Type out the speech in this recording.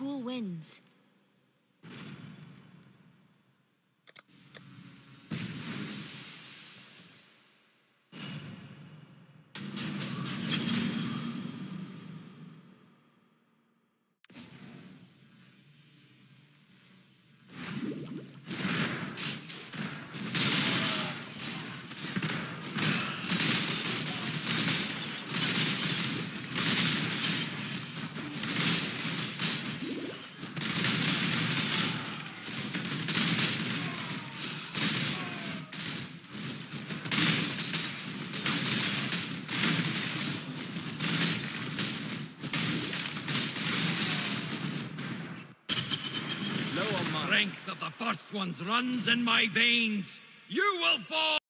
cool winds. Strength of the first ones runs in my veins. You will fall!